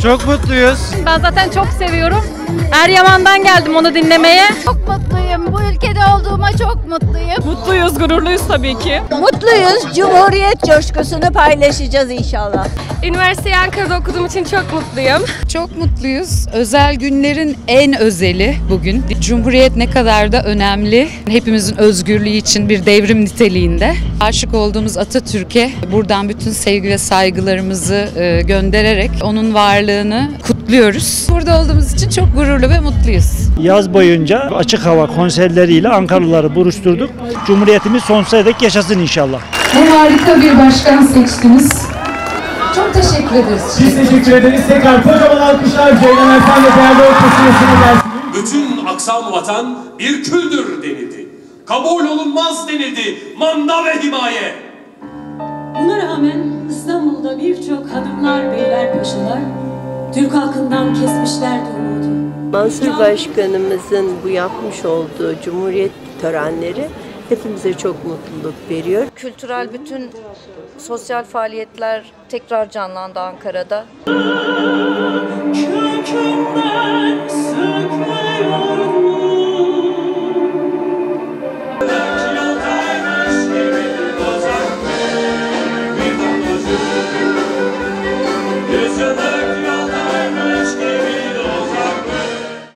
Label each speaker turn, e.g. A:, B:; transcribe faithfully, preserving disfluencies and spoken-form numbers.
A: Çok mutluyuz.
B: Ben zaten çok seviyorum. Eryaman'dan geldim onu dinlemeye.
C: Çok mutluyum. Bu ülkede olduğuma çok mutluyum.
B: Mutluyuz, gururluyuz tabii ki.
C: Mutluyuz. Cumhuriyet coşkusunu paylaşacağız inşallah.
B: Üniversiteyi Ankara'da okuduğum için çok mutluyum.
D: Çok mutluyuz. Özel günlerin en özeli bugün. Cumhuriyet ne kadar da önemli. Hepimizin özgürlüğü için bir devrim niteliğinde. Aşık olduğumuz Atatürk'e buradan bütün sevgi ve saygılarımızı göndererek onun varlığını kutluyoruz. Burada olduğumuz için çok gururlu ve mutluyuz.
A: Yaz boyunca açık hava konserleriyle Ankaralıları buluşturduk. Cumhuriyetimiz sonsuza dek yaşasın inşallah.
D: Ne harika bir başkan seçtiniz. Çok teşekkür ederiz.
E: Biz teşekkür ederiz. Tekrar kocaman alkışlar Ceylan Ersen ve değerli orkestrasına gelsin.
F: Bütün aksam vatan bir küldür denildi. Kabul olunmaz denildi. Manda ve himaye.
G: Buna rağmen İstanbul'da birçok hanımlar, beyler, paşalar Türk halkından kesmişlerdi umudu.
H: Mansur Başkanımızın bu yapmış olduğu Cumhuriyet törenleri hepimize çok mutluluk veriyor.
I: Kültürel bütün sosyal faaliyetler tekrar canlandı Ankara'da.
G: Kökünden söküyor